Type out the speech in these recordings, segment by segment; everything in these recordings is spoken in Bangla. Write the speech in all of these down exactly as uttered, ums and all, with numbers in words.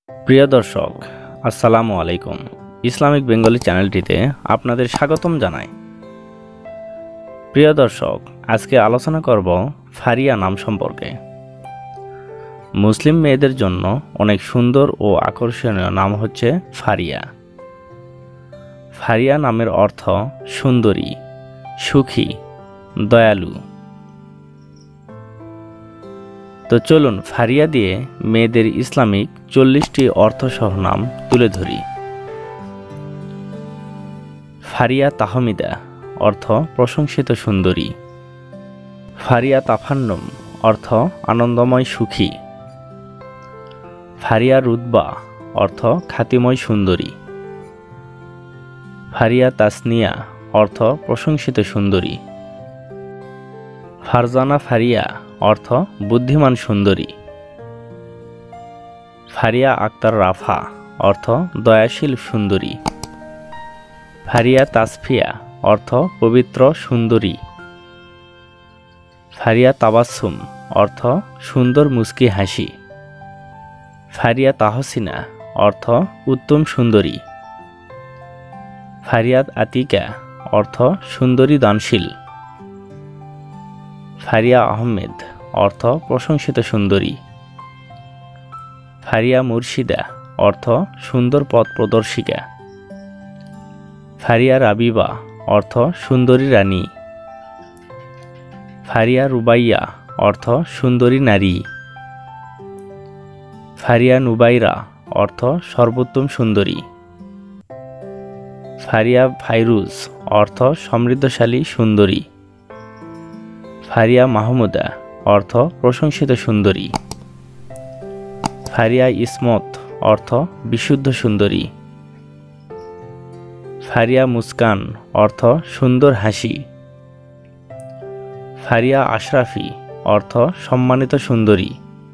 প্রিয় দর্শক, আসসালামু আলাইকুম। ইসলামিক বেঙ্গলি চ্যানেলটিতে আপনাদের স্বাগতম জানাই। প্রিয় দর্শক, আজকে আলোচনা করব ফারিয়া নাম সম্পর্কে। মুসলিম মেয়েদের জন্য অনেক সুন্দর ও আকর্ষণীয় নাম হচ্ছে ফারিয়া। ফারিয়া নামের অর্থ সুন্দরী, সুখী, দয়ালু। তো চলুন ফারিয়া দিয়ে মেয়েদের ইসলামিক চল্লিশটি অর্থসহ নাম তুলে ধরি। ফারিয়া তাহমিদা অর্থ প্রশংসিত সুন্দরী। ফারিয়া তাফান্নুম অর্থ আনন্দময় সুখী। ফারিয়া রুতবা অর্থ খ্যাতিময় সুন্দরী। ফারিয়া তাসনিয়া অর্থ প্রশংসিত সুন্দরী। ফারজানা ফারিয়া অর্থ বুদ্ধিমান সুন্দরী। ফারিয়া আক্তার রাফা অর্থ দয়াশীল সুন্দরী। ফারিয়া তাসফিয়া অর্থ পবিত্র সুন্দরী। ফারিয়া তাবাসসুম অর্থ সুন্দর মুস্কি হাসি। ফারিয়া তাহসিনা অর্থ উত্তম সুন্দরী। ফারিয়াত আতিকা অর্থ সুন্দরী দানশীল। ফারিয়া আহমেদ অর্থ প্রশংসিত সুন্দরী। ফারিয়া মুর্শিদা অর্থ সুন্দর পথ প্রদর্শিকা। ফারিয়া রাবিবা অর্থ সুন্দরী রানী। ফারিয়া রুবাইয়া অর্থ সুন্দরী নারী। ফারিয়া নুবাইরা অর্থ সর্বোত্তম সুন্দরী। ফারিয়া ফাইরুজ অর্থ সমৃদ্ধশালী সুন্দরী। ফারিয়া মাহমুদা অর্থ প্রশংসিত সুন্দরী। ফারিয়া ইসমত অর্থ বিশুদ্ধ সুন্দরী। ফারিয়া মুস্কান অর্থ সুন্দর হাসি। ফারিয়া আশরাফি অর্থ সম্মানিত সুন্দরী।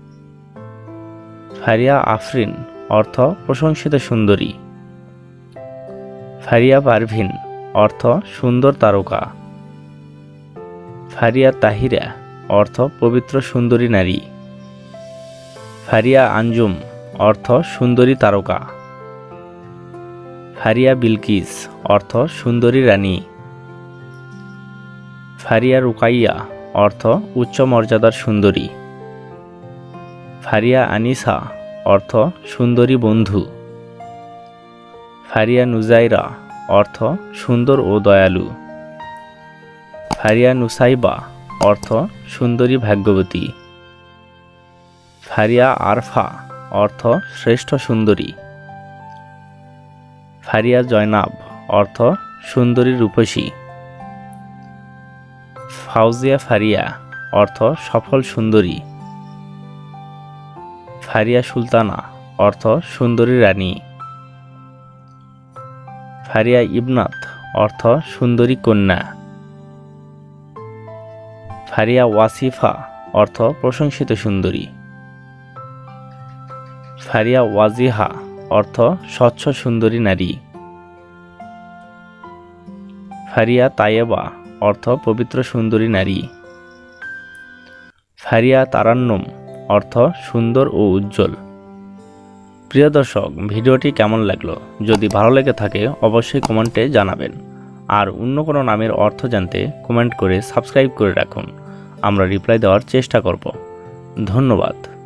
ফারিয়া আফরিন অর্থ প্রশংসিত সুন্দরী। ফারিয়া পারভিন অর্থ সুন্দর তারকা। ফারিয়া তাহিরা অর্থ পবিত্র সুন্দরী নারী। ফারিয়া আঞ্জুম অর্থ সুন্দরী তারকা। ফারিয়া বিলকিস অর্থ সুন্দরী রানী। ফারিয়া রুকাইয়া অর্থ উচ্চ মর্যাদার সুন্দরী। ফারিয়া আনিসা অর্থ সুন্দরী বন্ধু। ফারিয়া নুজাইরা অর্থ সুন্দর ও দয়ালু। ফারিয়া নুসাইবা অর্থ সুন্দরী ভাগ্যবতী। ফারিয়া আরফা অর্থ শ্রেষ্ঠ সুন্দরী। ফারিয়া জয়নাব অর্থ সুন্দরী রূপসী। ফাউজিয়া ফারিয়া অর্থ সফল সুন্দরী। ফারিয়া সুলতানা অর্থ সুন্দরী রানী। ফারিয়া ইবনাত অর্থ সুন্দরী কন্যা। ফারিয়া ওয়াসিফা অর্থ প্রশংসিত সুন্দরী। ফারিয়া ওয়াজিহা অর্থ স্বচ্ছ সুন্দরী নারী। ফারিয়া তায়েবা অর্থ পবিত্র সুন্দরী নারী। ফারিয়া তারান্নুম অর্থ সুন্দর ও উজ্জ্বল। প্রিয় দর্শক, ভিডিওটি কেমন লাগলো? যদি ভালো লেগে থাকে অবশ্যই কমেন্টে জানাবেন। আর অন্য কোনো নামের অর্থ জানতে কমেন্ট করে সাবস্ক্রাইব করে রাখুন। আমরা রিপ্লাই দেওয়ার চেষ্টা করব। ধন্যবাদ।